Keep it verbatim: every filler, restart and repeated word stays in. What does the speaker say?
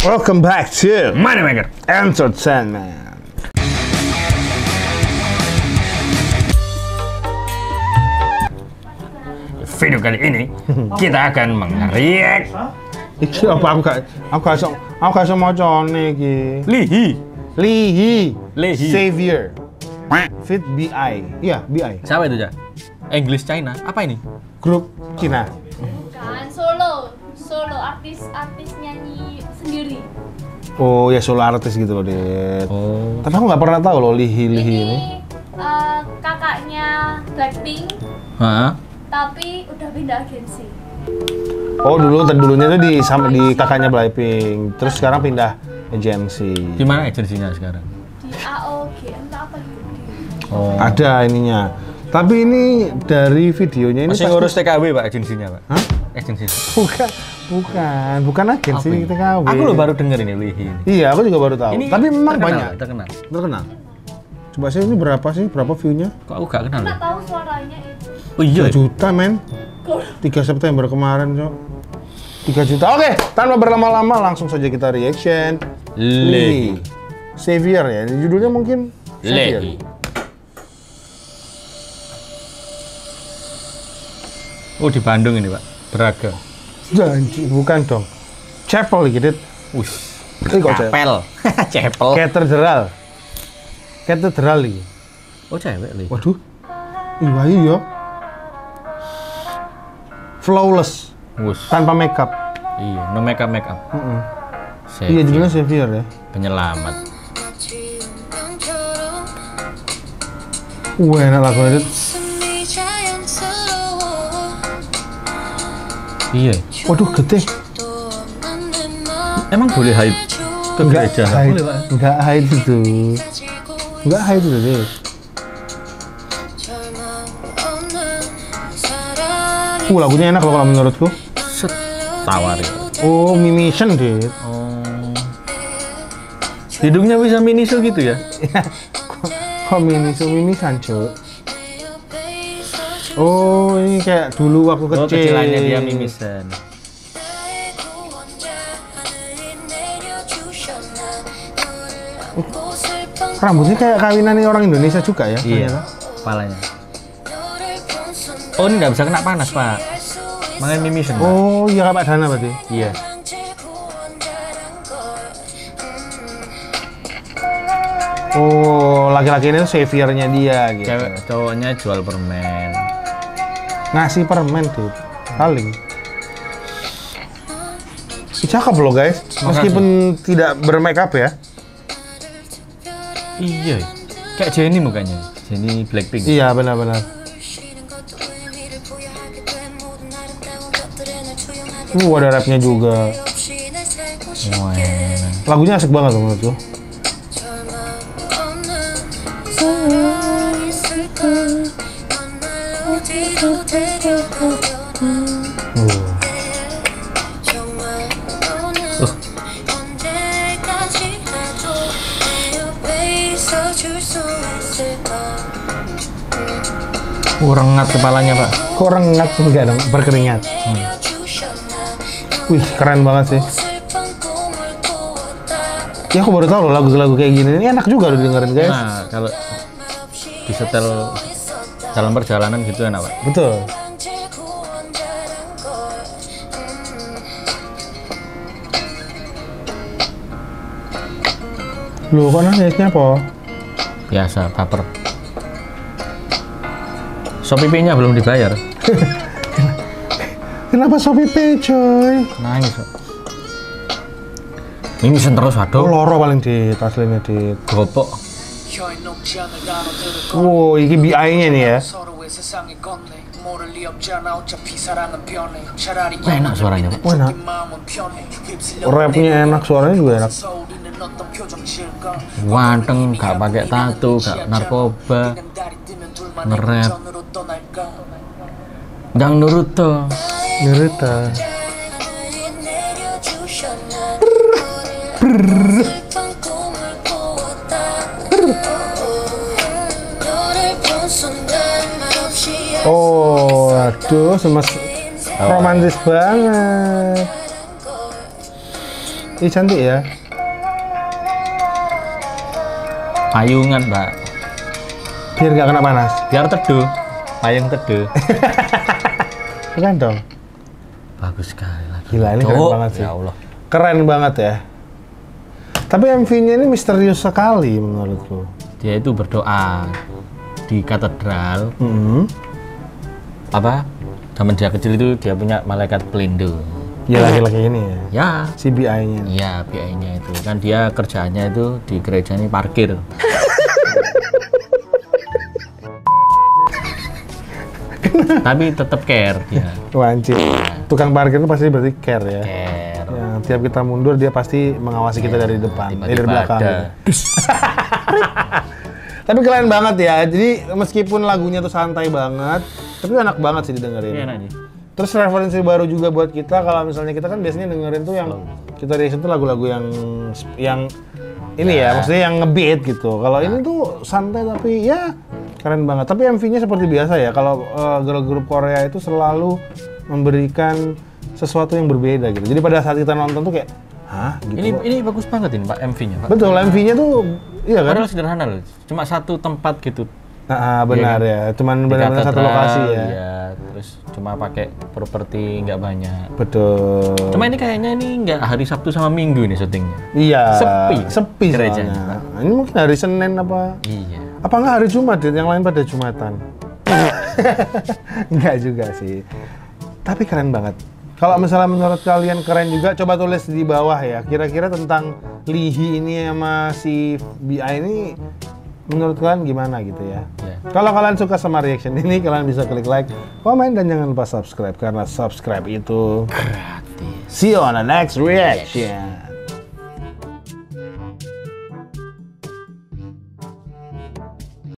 Welcome back to Moneymaker Entertainment. Video kali ini kita akan meng-react. Iki apa aku gak aku gak iso aku gak iso macane iki. Lihi. Lihi. Lihi. Savior. Fit B I. Iya, B I. Siapa itu, Cak? English China. Apa ini? Grup Cina. Bukan, solo. Solo artis-artis nyanyi sendiri. Oh, ya solo artis gitu loh, Dit. Oh. Tapi aku nggak pernah tahu loh Lihi Lihi ini. Ini uh, kakaknya Blackpink, Hah? tapi udah pindah agensi. Oh, dulu dulunya tuh di sama di kakaknya Blackpink. Terus sekarang pindah agensi. Di mana agensinya sekarang? Di A O G, entah apa gitu. Oh. Ada ininya. Tapi ini dari videonya ini Masih pasti- ngurus T K W, Pak, agensinya, Pak. Hah? Agensi. Bukan, bukan, bukan agensi Apa ini? T K W. Aku lo baru denger ini Lihi ini. Iya, aku juga baru tahu. Ini Tapi memang terkenal, banyak. Terkenal. Terkenal. Coba sih ini berapa sih? Berapa view-nya? Kok aku gak kenal? Nggak Ya? tahu suaranya itu. Oh iya. tiga juta, men. tiga September kemarin, Cok. tiga juta. Oke, tanpa berlama-lama langsung saja kita reaction. Lihi. Savior ya. Judulnya mungkin Savior. Lihi. Oh, di Bandung ini, Pak. Braga. Janji, bukan dong. Chapel gitu. Wih. Ini kok cewek? Kapel. Cepel. Katedral. Katedral iki. Oh, cewek, Lihi. Waduh. Iya iya ya. Flawless, Wus. tanpa makeup. Iya, no make up make up. Heeh. Savior. Iya judulnya Savior ya. Penyelamat. Wah, enak lagunya itu. Iya. Waduh, gede. Emang boleh haid ke gereja? Nggak haid. boleh, Pak. Enggak haid itu. Enggak haid itu deh. Uh, lagunya enak loh kalau menurutku. Set. Tawar ya. Oh, Mimison deh. Oh. Hidungnya bisa miniso gitu ya? Kok miniso mimisan, Cuk? Oh, ini kayak dulu waktu Oh, kecil. kecilannya dia mimisan. Rambutnya kayak kawinan orang Indonesia juga ya? Iya. ternyata. Kepalanya. Oh, ini nggak bisa kena panas, Pak. Makanya mimisan, Pak. Oh, iya Kak Pak Dana berarti. Iya. Oh, laki-laki ini tuh saviornya dia gitu. Cewek cowoknya jual permen. Ngasih permen tuh, paling. Ih, cakep loh guys, meskipun tidak bermakeup ya. Iya. Kayak Jennie mukanya. Jennie Blackpink. Iya benar-benar. Uh, ada rapnya juga. Wah. Lagunya asik banget loh menurutku. Uh. Uh, rengat kepalanya, Pak. Kok rengat enggak dong, berkeringat. Hmm. Wih, keren banget sih. Ya aku baru tahu loh lagu-lagu kayak gini. Ini enak juga loh dengerin guys. Nah, kalau disetel dalam perjalanan gitu enak, Pak. Betul. Loh, kok nangisnya apa? Biasa, baper. Shopee-nya belum dibayar. Kenapa Shopee Pay, coy? Nangis, Pak. Mimisan terus, Oh, aduh. loro paling di aslinya di. Gopok. Wow, ini B I-nya nih ya. Wah, enak suaranya, Pak. Wah, enak. Rapnya enak, suaranya juga enak. Wanteng, gak pakai tato, gak narkoba, nge-rap. Dang Naruto. Naruto. Oh, aduh, semes romantis banget. Ih cantik ya. Payungan, Mbak. Biar nggak kena panas. Biar teduh. Payung teduh. Keren dong. Bagus sekali lagi. Gila ini keren Cuk, banget sih. Ya Allah. Keren banget ya. Tapi M V-nya ini misterius sekali menurutku. Dia itu berdoa di katedral. Hmm. Apa? Zaman dia kecil itu dia punya malaikat pelindung. Ya laki-laki ini ya. Ya. C B I-nya. Iya, B I-nya itu. Kan dia kerjaannya itu di gereja ini parkir. Tapi tetap care dia. Wancit. Tukang parkir itu pasti berarti care ya. Care. Ya, tiap kita mundur dia pasti mengawasi kita dari depan, eh, dari belakang. ada. Tapi keren banget ya. Jadi meskipun lagunya tuh santai banget, tapi enak banget sih didengerin. Iya, enak nih. Terus referensi baru juga buat kita kalau misalnya kita kan biasanya dengerin tuh yang kita reaction tuh lagu-lagu yang yang ini ya, maksudnya yang ngebeat gitu. Kalau ini tuh santai tapi ya keren banget. Tapi M V-nya seperti biasa ya. Kalau uh, girl group Korea itu selalu memberikan sesuatu yang berbeda gitu. Jadi pada saat kita nonton tuh kayak, hah? Gitu. Ini ini bagus banget ini Pak M V-nya, Pak. Betul, M V-nya tuh iya kan? Padahal sederhana loh. Cuma satu tempat gitu. Nah, benar Iya, ya. Cuman Di benar-benar satu katedral, lokasi ya. Iya, terus cuma pakai properti nggak banyak. Betul. Cuma ini kayaknya ini nggak hari Sabtu sama Minggu nih syutingnya. Iya. Sepi. Sepi Gerejanya. soalnya. Ini mungkin hari Senin apa? Iya. Apa nggak hari Jumat? Dit? Yang lain pada Jumatan. Enggak juga sih. Tapi keren banget. Kalau misalnya menurut kalian keren juga, coba tulis di bawah ya. Kira-kira tentang Lihi ini sama si B I ini menurut kalian gimana gitu ya? Ya. Kalau kalian suka sama reaction ini, kalian bisa klik like, komen, dan jangan lupa subscribe karena subscribe itu Gratis. see you on the next reaction.